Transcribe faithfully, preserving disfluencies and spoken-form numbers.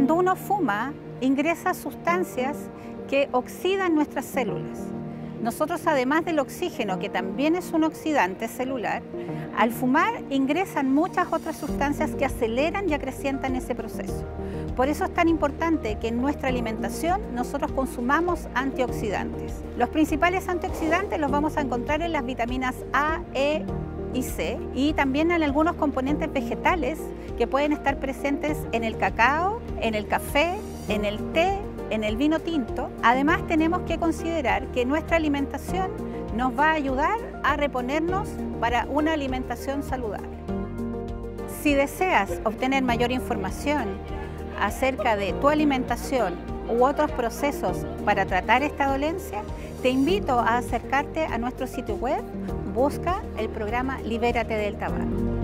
Cuando uno fuma, ingresa sustancias que oxidan nuestras células. Nosotros, además del oxígeno, que también es un oxidante celular, al fumar ingresan muchas otras sustancias que aceleran y acrecientan ese proceso. Por eso es tan importante que en nuestra alimentación nosotros consumamos antioxidantes. Los principales antioxidantes los vamos a encontrar en las vitaminas A, E y C, y también en algunos componentes vegetales que pueden estar presentes en el cacao, en el café, en el té, en el vino tinto. Además, tenemos que considerar que nuestra alimentación nos va a ayudar a reponernos para una alimentación saludable. Si deseas obtener mayor información acerca de tu alimentación u otros procesos para tratar esta dolencia, te invito a acercarte a nuestro sitio web. Busca el programa Libérate del Tabaco.